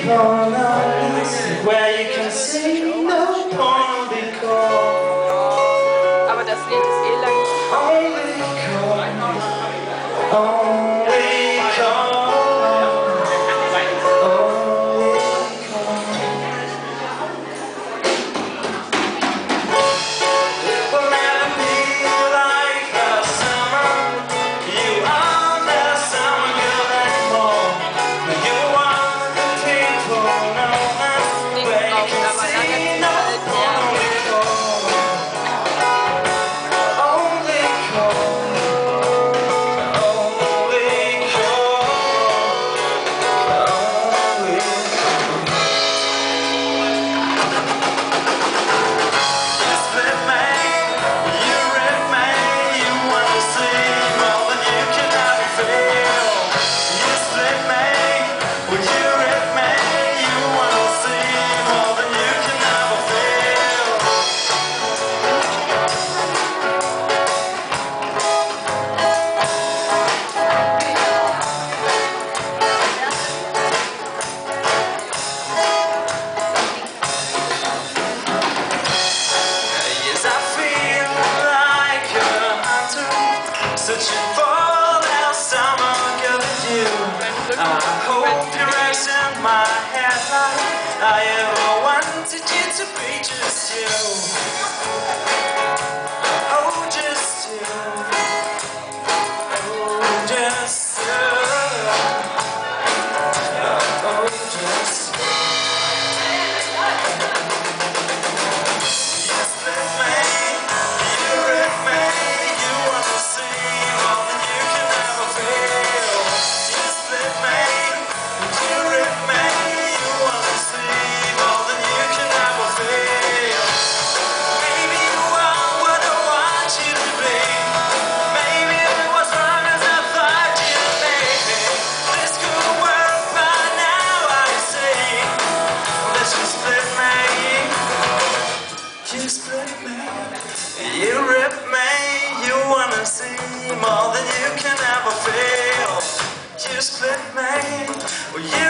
porcelain, where you can see no one will be called. Aber das Lied ist eh lang. Only call, only call. Searching for that summer girl with you. I hope you're in my headlight. I ever wanted you to be just you. Oh, just you. Oh, just you. Oh, just you. You split me, you rip me, you wanna see more than you can ever feel. You split me, you rip me, you wanna see more than you can ever feel. Maybe you are what I want you to be. Maybe it was wrong as I thought you'd be. This could work by now, I see. That you split me. You split me, you rip me, you wanna see more than you can ever feel. You split me, you